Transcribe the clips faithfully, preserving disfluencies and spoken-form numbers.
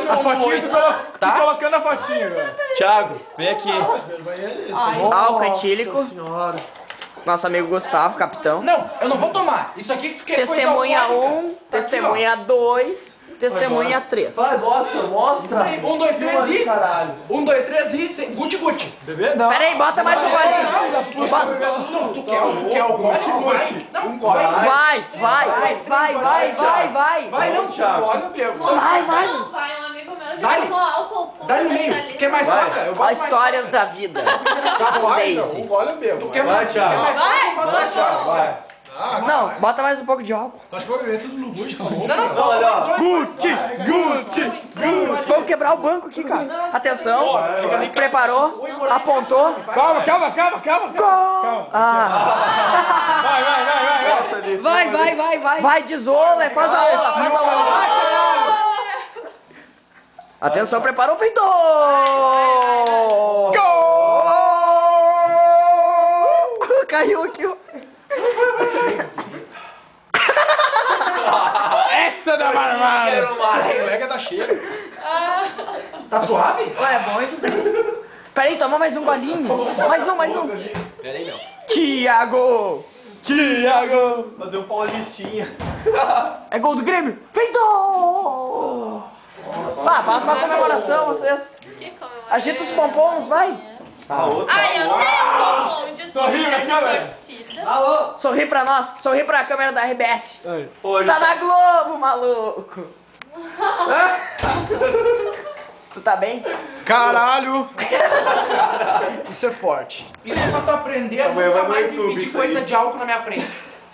seu oito, tá? Tô colocando a fotinha agora. Thiago, vem aqui. Álcool etílico. Nosso amigo Gustavo, capitão. Não, eu não vou tomar. Isso aqui que é Testemunha coisa alcoólica. um, testemunha dois, testemunha três. Vai, mostra, mostra. Um, dois, três e... Um, dois, três e... Guti, guti. Bebê, não. Pera aí, bota mais um golinho. Não, tu quer o quer o guti, guti. Não, vai. Vai, vai, vai, vai, vai, vai, vai. Vai, não, Thiago. olha o bebo. Vai, vai. Não, vai, um amigo meu já Dá-lhe. tomou álcool. Dá no meio. Quer mais coca? Eu boto Ó, mais histórias da vida. Com Daisy. Olha o meu. Tu quer Vai, mais, Thiago. quer mais coca? Eu boto mais coca. Vai. Não, bota mais um pouco de álcool. Acho que eu vou beber tudo no Gucci, tá bom? Não, não, Não, olha, ó. Gucci, Gucci, Gucci. Vamos quebrar o banco aqui, cara. Atenção. Preparou, apontou. Calma, calma, calma, calma. Gol! Ah. Vai, vai, vai, vai, vai. Vai, vai, vai, vai. Vai, desola, faz a ola, faz a ola. Atenção, preparou, feitou! Gol! Caiu aqui, ó. Essa da barbada. Quero mais. Pega da cheiro. Tá suave? Ué, é bom isso daí. Peraí, toma mais um golinho. Mais um, mais um. Peraí, não. Thiago! Thiago. Fazer um paulistinha. É gol do Grêmio? Feitou! Vá, faz uma comemoração, vocês. Que comemoração. Agita os pompons, vai. A outra. Ai, eu tenho pompom de Sorriu na câmera. torcida. Alô? Sorri pra nós, sorri pra câmera da R B S. Hoje. Tá na Globo, maluco. Tu tá bem? Caralho. Isso é forte. Isso é pra tu aprender a Amanhã nunca vai no mais me YouTube pedir isso coisa aí. de álcool na minha frente.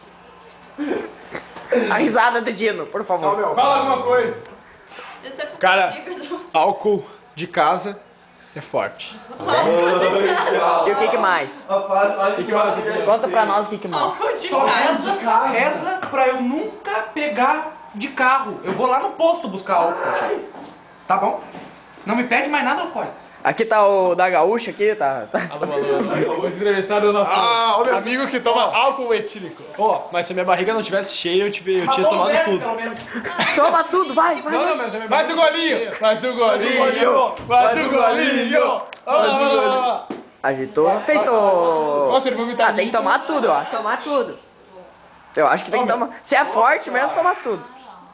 A risada do Dino, por favor. Fala alguma coisa. Esse é pro Cara. fígado. Álcool de casa é forte. E o que que mais? Conta pra nós o que que mais. Álcool de Só casa. reza, reza pra eu nunca pegar de carro. Eu vou lá no posto buscar álcool, gente. Tá bom? Não me pede mais nada, alcoólico. Aqui tá o da Gaúcha aqui, tá... tá. Vamos entrevistar o nosso amigo que toma álcool etílico. Ó, mas se minha barriga não tivesse cheia, eu, tive, eu tinha Matou tomado zero, tudo. pelo menos. Toma tudo, vai, vai. Não, não, mas a minha mais um golinho. Mais um golinho. Mais um golinho. Mais um golinho. Agitou, feitou. Nossa, ele vomitar. Ah, tem que tomar tudo, eu acho. Tomar tudo. Eu acho que tem que tomar. Se é forte mesmo, toma tudo.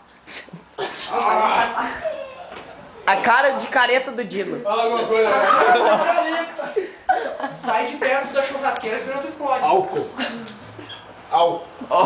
A cara de careta do Dino. Fala alguma coisa. Sai de perto da churrasqueira, senão tu explode. Álcool. Álcool.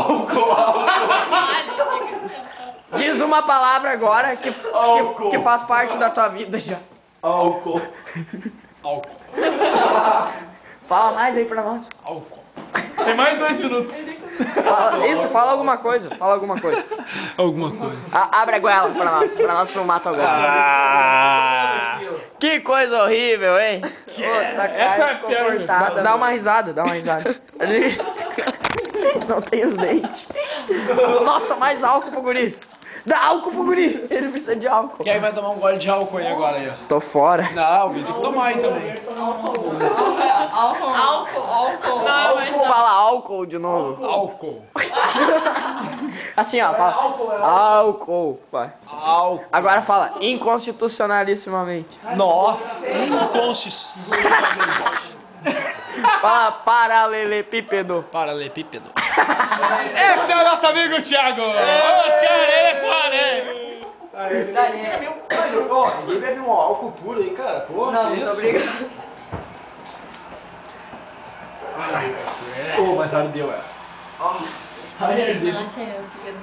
Diz uma palavra agora que, que, que faz parte da tua vida já. Álcool. Álcool. Fala mais aí pra nós. Álcool. Tem mais dois minutos. Fala, isso, fala alguma coisa. Fala alguma coisa. Alguma coisa. A, abre a goela pra nós, pra nós filmar tua goela. Ah, Que coisa horrível, hein? Puta, essa é a pior. cortada. Dá, dá uma risada, dá uma risada. Ele não tem os dentes. Nossa, mais álcool pro guri. Dá álcool pro guri. Ele precisa de álcool. Quem vai tomar um gole de álcool aí agora aí, ó? Tô fora. Não, o vídeo tem que tomar aí também. Álcool. Álcool. Álcool. Não é mais não. Fala álcool de novo. Álcool. Assim, ó. Fala álcool. Vai. Álcool. Agora fala inconstitucionalissimamente. Nossa, inconstitucionalmente. Fala paralelepípedo. Paralelepípedo. Esse é o nosso amigo Thiago. Ô, cara, ele é foda, hein? Ó, ninguém bebe um álcool puro aí, cara. Pô, Não, que muito isso? obrigado. Pô, mas ardeu essa. Nossa, eu fico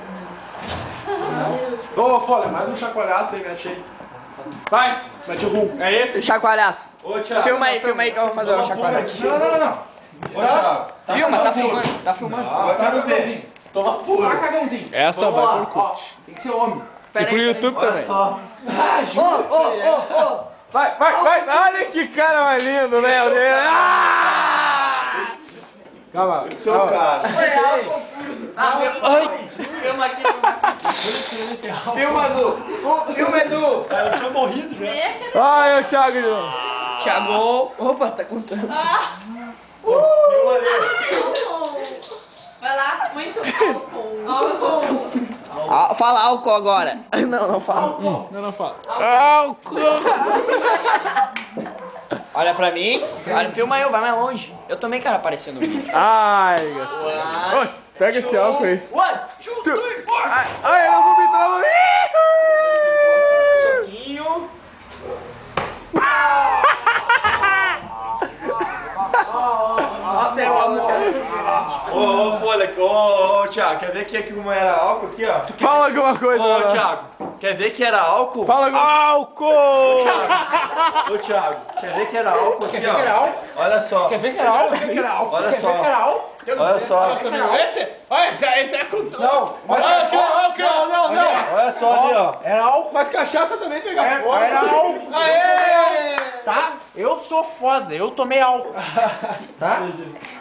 Ô, Folha, mais um chacoalhaço aí, mete aí. Vai, mete o rum. É esse? Chacoalhaço. Ô, Thiago. Filma aí, filma aí que eu vou fazer o chacoalhaço. Não, não, não, não. Ô, Thiago. Filma, tá filmando, tá filmando. Vai quero ver. Toma Tá puro. cagãozinho. Essa Vamos vai lá, por curte. Tem que ser homem. E pro YouTube Olha também. só. Ô, ô, ô, ô. Vai, vai, vai. Olha que cara mais lindo, né? Ah! Calma, Seu calma. cara. Ai. Filma aqui, filma aqui. Filma, Edu. Filma, Edu. Eu tinha morrido já. Ai, o Thiago de novo. Thiago. Opa, tá contando. Filma ali. Vai lá, muito álcool. Álcool. Ah, fala álcool agora. Não, não fala. Não, não fala. Álcool. Olha pra mim. Olha, filma eu, vai mais longe. Eu também quero aparecer no vídeo. Ai, gato. Oi, pega esse álcool aí. One, two, three, four. Ai, eu vou vomitar. Soquinho. Ô, ô, Folha, ô, ô, Thiago, quer ver que aqui como era álcool aqui, ó? Fala alguma coisa. Ô, lá. Thiago, quer ver que era álcool? Fala alguma Álcool! Ô, Thiago, quer ver que era álcool aqui, ó? que era álcool? Olha só. Quer ver que era álcool? Quer ver que era álcool? Olha Quer só. ver que era álcool? Olha só. Nossa, meu, esse? Olha, tá, ele tá com tudo. Não, mas Álcool, álcool. não, não, não. Olha só ali, ó. Era álcool. Mas cachaça também pega Era, fogo. era álcool. Aê! Tá? Eu sou foda, eu tomei álcool. Tá?